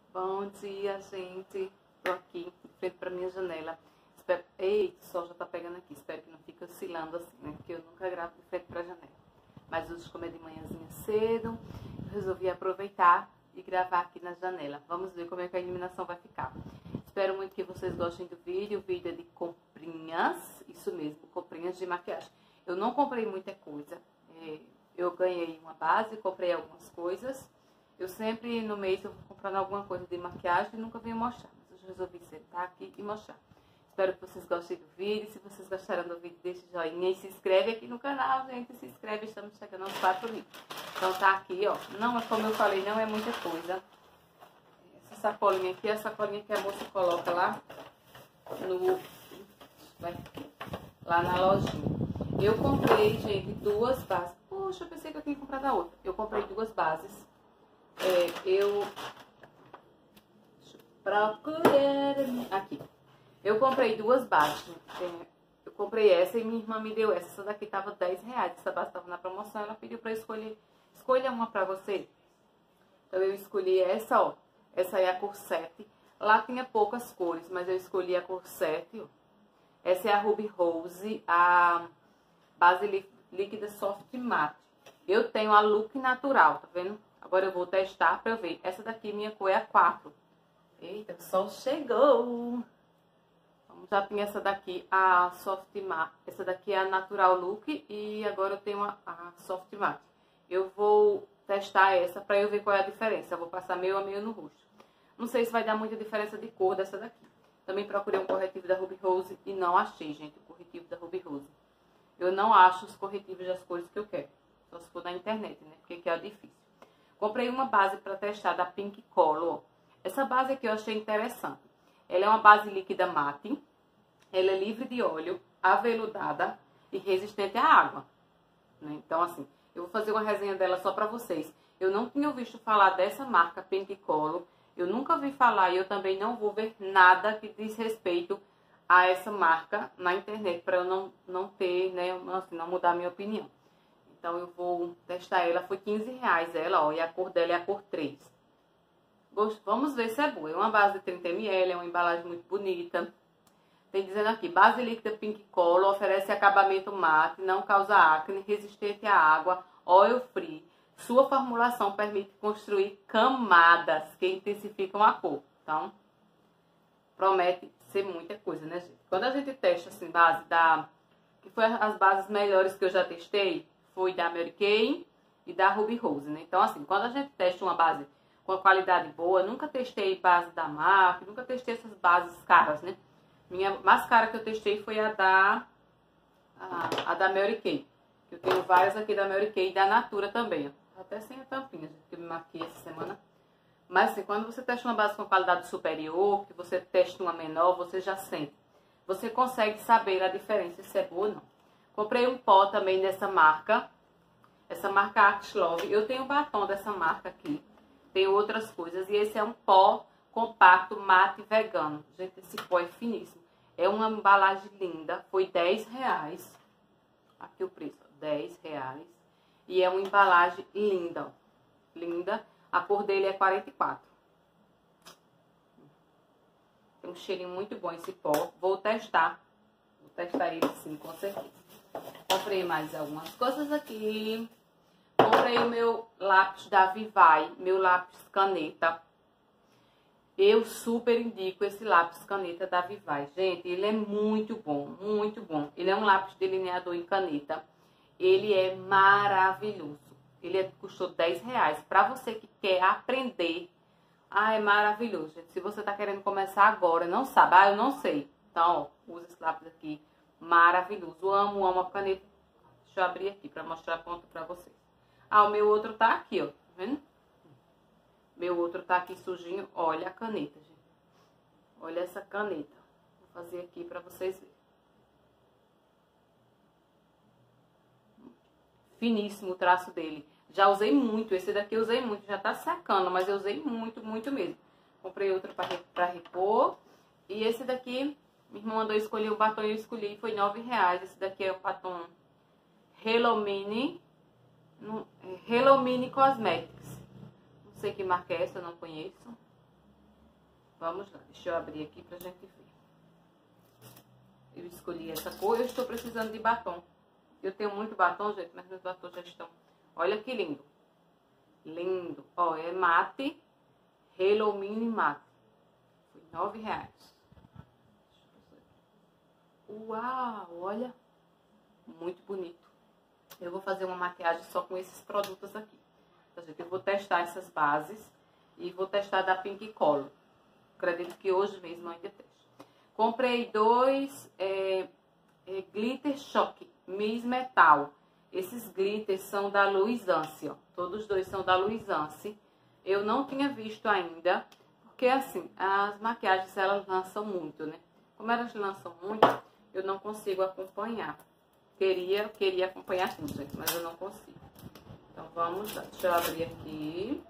Bom dia, gente. Tô aqui, de frente pra minha janela. Espero... Eita, o sol já tá pegando aqui. Espero que não fique oscilando assim, né? Porque eu nunca gravo de frente pra janela. Mas hoje, como é de manhãzinha cedo, eu resolvi aproveitar e gravar aqui na janela. Vamos ver como é que a iluminação vai ficar. Espero muito que vocês gostem do vídeo. O vídeo é de comprinhas. Isso mesmo, comprinhas de maquiagem. Eu não comprei muita coisa. Eu ganhei uma base, comprei algumas coisas. Eu sempre, no mês, eu vou comprando alguma coisa de maquiagem e nunca venho mostrar. Mas hoje eu resolvi sentar aqui e mostrar. Espero que vocês gostem do vídeo. Se vocês gostaram do vídeo, deixa o joinha e se inscreve aqui no canal, gente. Se inscreve, estamos chegando aos 4.000. Então tá aqui, ó. Não é como eu falei, não é muita coisa. Essa sacolinha aqui é a sacolinha que a moça coloca lá lá na lojinha. Eu comprei, gente, duas bases. Poxa, eu pensei que eu tinha comprado a outra. Eu comprei duas bases. Aqui. Eu comprei duas bases. Eu comprei essa e minha irmã me deu essa. Essa daqui tava R$10. Essa base tava na promoção. Ela pediu pra eu escolher. Escolha uma pra você. Então eu escolhi essa, ó. Essa aí é a cor 7. Lá tinha poucas cores, mas eu escolhi a cor 7, ó. Essa é a Ruby Rose, a base líquida soft matte. Eu tenho a look natural, tá vendo? Agora eu vou testar pra eu ver. Essa daqui, minha cor é a 4. Eita, o sol chegou! Já tinha essa daqui, a soft matte. Essa daqui é a natural look e agora eu tenho a soft matte. Eu vou testar essa pra eu ver qual é a diferença. Eu vou passar meio a meio no rosto. Não sei se vai dar muita diferença de cor dessa daqui. Também procurei um corretivo da Ruby Rose e não achei, gente, o corretivo da Ruby Rose. Eu não acho os corretivos das cores que eu quero. Só se for na internet, né? Porque aqui é difícil. Comprei uma base para testar da Pink Color. Essa base aqui eu achei interessante. Ela é uma base líquida mate. Ela é livre de óleo, aveludada e resistente à água. Né? Então, assim, eu vou fazer uma resenha dela só para vocês. Eu não tinha visto falar dessa marca Pink Color. Eu nunca vi falar e eu também não vou ver nada que diz respeito a essa marca na internet. Para eu não ter, né, assim, não mudar a minha opinião. Então, eu vou testar ela. Foi R$15 ela, ó. E a cor dela é a cor 3. Vamos ver se é boa. É uma base de 30 ml, é uma embalagem muito bonita. Tem dizendo aqui, base líquida Pink Color, oferece acabamento mate, não causa acne, resistente à água, oil free. Sua formulação permite construir camadas que intensificam a cor. Então, promete ser muita coisa, né, gente? Quando a gente testa, assim, base que foi as bases melhores que eu já testei, foi da Mary Kay e da Ruby Rose, né? Então, assim, quando a gente testa uma base com a qualidade boa, nunca testei base da marca, nunca testei essas bases caras, né? Minha mais cara que eu testei foi a da Mary Kay. Eu tenho várias aqui da Mary Kay e da Natura também, ó. Até sem a tampinha, gente, que eu me maquiei essa semana. Mas assim, quando você testa uma base com qualidade superior, que você testa uma menor, você já sente. Você consegue saber a diferença se é boa ou não. Comprei um pó também dessa marca. Essa marca Axe Love. Eu tenho um batom dessa marca aqui. Tem outras coisas. E esse é um pó compacto mate vegano. Gente, esse pó é finíssimo. É uma embalagem linda. Foi R$10. Aqui o preço, R$10. E é uma embalagem linda, ó. Linda. A cor dele é 44. Tem um cheirinho muito bom esse pó. Vou testar. Vou testar ele sim, com certeza. Comprei mais algumas coisas aqui. Comprei o meu lápis da Vivai. Meu lápis caneta. Eu super indico esse lápis caneta da Vivai. Gente, ele é muito bom, muito bom. Ele é um lápis delineador em caneta. Ele é maravilhoso. Ele custou R$10. Pra você que quer aprender, é maravilhoso, gente. Se você tá querendo começar agora, não sabe, eu não sei. Então, ó, usa esse lápis aqui, maravilhoso. Amo, amo a caneta. Deixa eu abrir aqui pra mostrar a ponta pra vocês. O meu outro tá aqui, ó, tá vendo? Meu outro tá aqui sujinho. Olha a caneta, gente. Olha essa caneta. Vou fazer aqui pra vocês verem. Finíssimo o traço dele. Já usei muito. Esse daqui eu usei muito. Já tá secando, mas eu usei muito, muito mesmo. Comprei outro pra repor. E esse daqui, minha irmã mandou escolher o batom e eu escolhi. Foi R$9. Esse daqui é o batom Hello Mini. Hello Mini Cosmetics. Não sei que marca é essa, eu não conheço. Vamos lá, deixa eu abrir aqui pra gente ver. Eu escolhi essa cor, eu estou precisando de batom. Eu tenho muito batom, gente, mas meus batons já estão... Olha que lindo. Lindo. Ó, é mate, Hello Mini Mate. Foi R$9. Uau, olha. Muito bonito. Eu vou fazer uma maquiagem só com esses produtos aqui. Então, gente, eu vou testar essas bases e vou testar da Pink Color. Acredito que hoje mesmo eu ainda teste. Comprei dois glitter choque Miss Metal. Esses glitters são da Luisance, ó. Todos dois são da Luisance. Eu não tinha visto ainda, porque assim, as maquiagens elas lançam muito, né? Como elas lançam muito, eu não consigo acompanhar. Queria acompanhar tudo, gente, mas eu não consigo. Então vamos lá, deixa eu abrir aqui.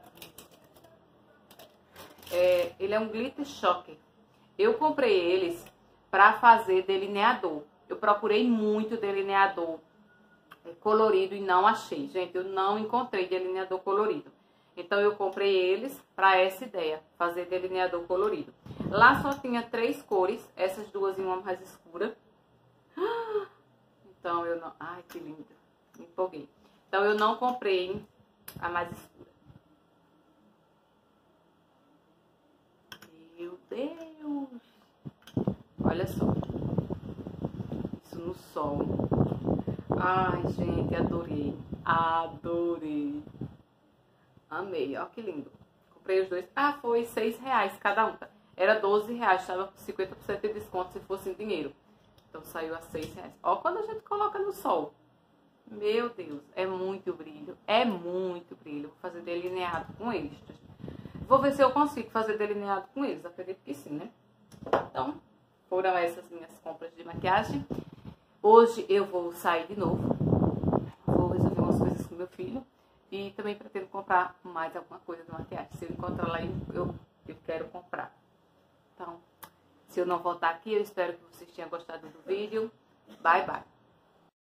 Ele é um glitter choque. Eu comprei eles pra fazer delineador. Eu procurei muito delineador colorido e não achei. Gente, eu não encontrei delineador colorido. Então, eu comprei eles pra essa ideia, fazer delineador colorido. Lá só tinha 3 cores, essas duas em uma mais escura. Então, eu não... Ai, que lindo. Me empolguei. Então, eu não comprei a mais escura. Meu Deus! Olha só. Isso no sol. Ai, gente, adorei. Adorei. Amei, ó que lindo. Comprei os dois. Ah, foi R$6 cada um. Era R$12, estava com 50% de desconto se fosse em dinheiro. Então saiu a R$6. Ó, quando a gente coloca no sol. Meu Deus, é muito brilho. É muito brilho. Vou fazer delineado com eles. Vou ver se eu consigo fazer delineado com eles. Acredito que sim, né? Então, foram essas minhas compras de maquiagem. Hoje eu vou sair de novo. Vou resolver umas coisas com meu filho. E também pretendo comprar mais alguma coisa de maquiagem. Se eu encontrar lá, eu quero comprar. Então, se eu não voltar aqui, eu espero que vocês tenham gostado do vídeo. Bye, bye.